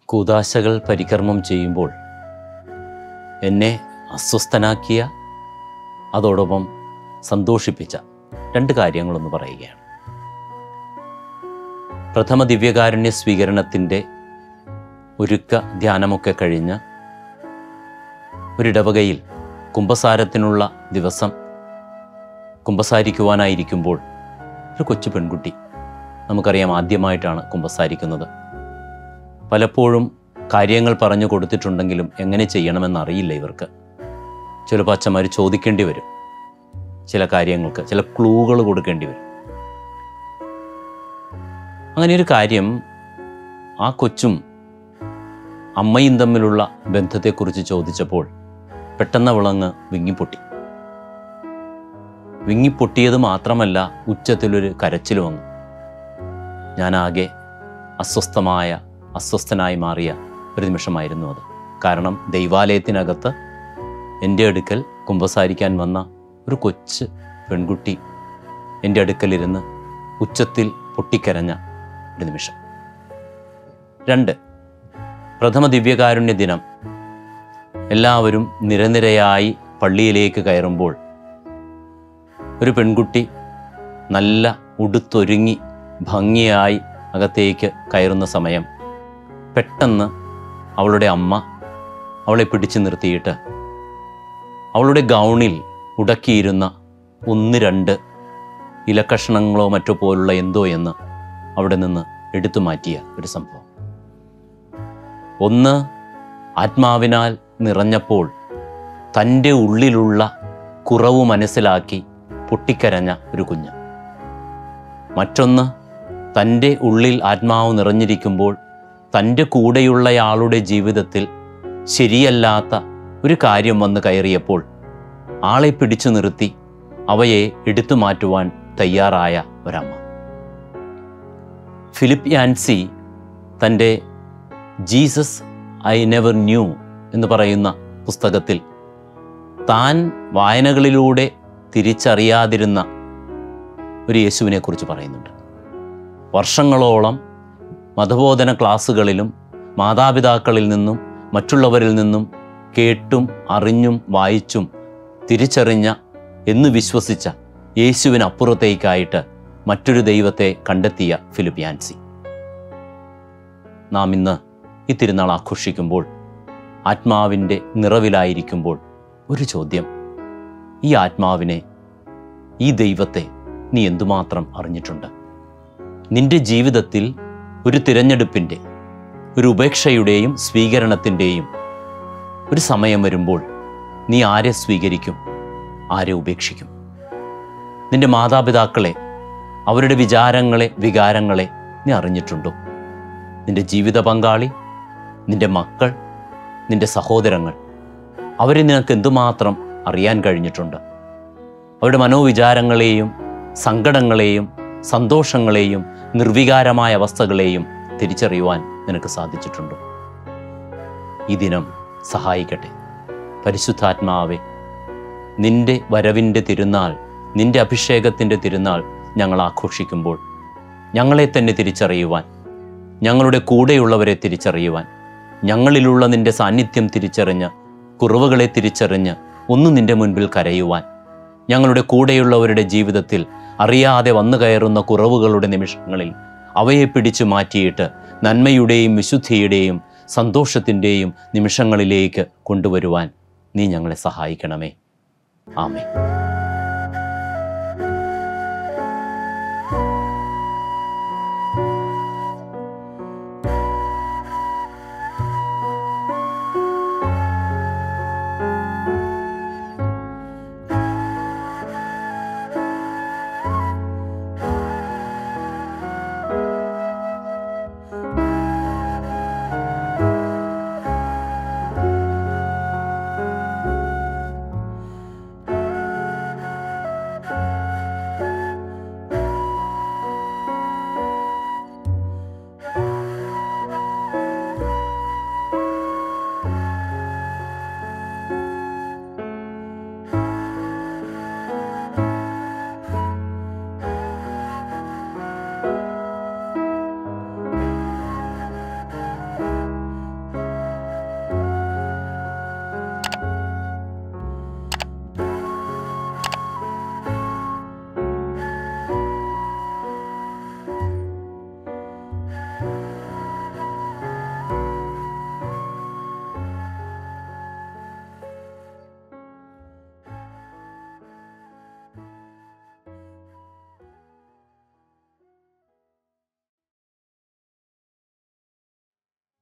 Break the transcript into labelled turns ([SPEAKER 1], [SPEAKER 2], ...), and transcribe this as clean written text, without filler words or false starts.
[SPEAKER 1] കൂദാശകൾ പരികർമ്മം ചെയ്യുമ്പോൾ എന്നെ അസ്വസ്ഥനാക്കിയ, അതോടൊപ്പം സന്തോഷിപ്പിച്ച രണ്ട് കാര്യങ്ങളൊന്ന് പറയുകയാണ്. പ്രഥമ ദിവ്യകാരുണ്യ സ്വീകരണത്തിൻ്റെ ഒരുക്ക ധ്യാനമൊക്കെ കഴിഞ്ഞ് ഒരിടവകയിൽ കുമ്പസാരത്തിനുള്ള ദിവസം കുമ്പസാരിക്കുവാനായിരിക്കുമ്പോൾ ഒരു കൊച്ചു പെൺകുട്ടി, നമുക്കറിയാം ആദ്യമായിട്ടാണ് കുമ്പസാരിക്കുന്നത്. പലപ്പോഴും കാര്യങ്ങൾ പറഞ്ഞു കൊടുത്തിട്ടുണ്ടെങ്കിലും എങ്ങനെ ചെയ്യണമെന്നറിയില്ല ഇവർക്ക്. ചിലപ്പോൾ അച്ഛന്മാർ ചോദിക്കേണ്ടി വരും, ചില കാര്യങ്ങൾക്ക് ചില ക്ലൂകൾ കൊടുക്കേണ്ടി വരും. അങ്ങനെയൊരു കാര്യം ആ കൊച്ചും അമ്മയും തമ്മിലുള്ള ബന്ധത്തെക്കുറിച്ച് ചോദിച്ചപ്പോൾ പെട്ടെന്ന് അവളങ്ങ് വിങ്ങിപ്പൊട്ടി. വിങ്ങിപ്പൊട്ടിയത് മാത്രമല്ല, ഉച്ചത്തിലൊരു കരച്ചിലും വന്നു. ഞാനാകെ അസ്വസ്ഥനായി മാറിയ ഒരു നിമിഷമായിരുന്നു അത്. കാരണം ദൈവാലയത്തിനകത്ത് എൻ്റെ അടുക്കൽ കുമ്പസാരിക്കാൻ വന്ന ഒരു കൊച്ചു പെൺകുട്ടി എൻ്റെ അടുക്കലിരുന്ന് ഉച്ചത്തിൽ പൊട്ടിക്കരഞ്ഞ ഒരു നിമിഷം. 2, പ്രഥമ ദിവ്യകാരുണ്യ ദിനം എല്ലാവരും നിരനിരയായി പള്ളിയിലേക്ക് കയറുമ്പോൾ ഒരു പെൺകുട്ടി നല്ല ഉടുത്തൊരുങ്ങി ഭംഗിയായി അകത്തേക്ക് കയറുന്ന സമയം പെട്ടെന്ന് അവളുടെ അമ്മ അവളെ പിടിച്ചു നിർത്തിയിട്ട് അവളുടെ ഗൗണിൽ ഉടക്കിയിരുന്ന 1-2 ഇലക്കഷ്ണങ്ങളോ മറ്റോ പോലുള്ള എന്തോ എന്ന് അവിടെ നിന്ന് എടുത്തു മാറ്റിയ ഒരു സംഭവം. ഒന്ന്, ആത്മാവിനാൽ നിറഞ്ഞപ്പോൾ തൻ്റെ ഉള്ളിലുള്ള കുറവ് മനസ്സിലാക്കി പൊട്ടിക്കരഞ്ഞ ഒരു കുഞ്ഞ്. മറ്റൊന്ന്, തൻ്റെ ഉള്ളിൽ ആത്മാവ് നിറഞ്ഞിരിക്കുമ്പോൾ തൻ്റെ കൂടെയുള്ളയാളുടെ ജീവിതത്തിൽ ശരിയല്ലാത്ത ഒരു കാര്യം വന്ന് കയറിയപ്പോൾ ആളെ പിടിച്ചു നിർത്തി അവയെ എടുത്തു മാറ്റുവാൻ തയ്യാറായ ഒരമ്മ. ഫിലിപ്പ് യാൻസി തൻ്റെ ജീസസ് ഐ നെവർ ന്യൂ എന്ന് പറയുന്ന പുസ്തകത്തിൽ താൻ വായനകളിലൂടെ തിരിച്ചറിയാതിരുന്ന ഒരു യേശുവിനെക്കുറിച്ച് പറയുന്നുണ്ട്. വർഷങ്ങളോളം മതബോധന ക്ലാസ്സുകളിലും മാതാപിതാക്കളിൽ നിന്നും മറ്റുള്ളവരിൽ നിന്നും കേട്ടും അറിഞ്ഞും വായിച്ചും തിരിച്ചറിഞ്ഞ എന്ന് വിശ്വസിച്ച യേശുവിനപ്പുറത്തേക്കായിട്ട് മറ്റൊരു ദൈവത്തെ കണ്ടെത്തിയ ഫിലിപ്പ് യാൻസി. നാം ഇന്ന് ഈ തിരുനാൾ ആഘോഷിക്കുമ്പോൾ, ആത്മാവിൻ്റെ നിറവിലായിരിക്കുമ്പോൾ ഒരു ചോദ്യം: ഈ ആത്മാവിനെ, ഈ ദൈവത്തെ നീ എന്തുമാത്രം അറിഞ്ഞിട്ടുണ്ട്? നിന്റെ ജീവിതത്തിൽ ഒരു തിരഞ്ഞെടുപ്പിൻ്റെ, ഒരു ഉപേക്ഷയുടെയും സ്വീകരണത്തിൻ്റെയും ഒരു സമയം വരുമ്പോൾ നീ ആരെ സ്വീകരിക്കും, ആരെ ഉപേക്ഷിക്കും? നിന്റെ മാതാപിതാക്കളെ, അവരുടെ വികാരങ്ങളെ നീ അറിഞ്ഞിട്ടുണ്ടോ? നിന്റെ ജീവിത പങ്കാളി, നിന്റെ മക്കൾ, നിന്റെ സഹോദരങ്ങൾ, അവരെ നിനക്ക് എന്തുമാത്രം അറിയാൻ കഴിഞ്ഞിട്ടുണ്ട്? അവരുടെ മനോവിചാരങ്ങളെയും സങ്കടങ്ങളെയും സന്തോഷങ്ങളെയും നിർവികാരമായ അവസ്ഥകളെയും തിരിച്ചറിയുവാൻ നിനക്ക് സാധിച്ചിട്ടുണ്ടോ? ഈ ദിനം സഹായിക്കട്ടെ. പരിശുദ്ധാത്മാവെ, നിന്റെ വരവിൻ്റെ തിരുനാൾ, നിന്റെ അഭിഷേകത്തിൻ്റെ തിരുനാൾ ഞങ്ങൾ ആഘോഷിക്കുമ്പോൾ ഞങ്ങളെ തന്നെ തിരിച്ചറിയുവാൻ, ഞങ്ങളുടെ കൂടെയുള്ളവരെ തിരിച്ചറിയുവാൻ, ഞങ്ങളിലുള്ള നിന്റെ സാന്നിധ്യം തിരിച്ചറിഞ്ഞ്, കുറവുകളെ തിരിച്ചറിഞ്ഞ് ഒന്ന് നിന്റെ മുൻപിൽ കരയുവാൻ, ഞങ്ങളുടെ കൂടെയുള്ളവരുടെ ജീവിതത്തിൽ അറിയാതെ വന്നു കയറുന്ന കുറവുകളുടെ നിമിഷങ്ങളിൽ അവയെ പിടിച്ചു മാറ്റിയിട്ട് നന്മയുടെയും വിശുദ്ധിയുടെയും സന്തോഷത്തിൻ്റെയും നിമിഷങ്ങളിലേക്ക് കൊണ്ടുവരുവാൻ നീ ഞങ്ങളെ സഹായിക്കണമേ. ആമേൻ.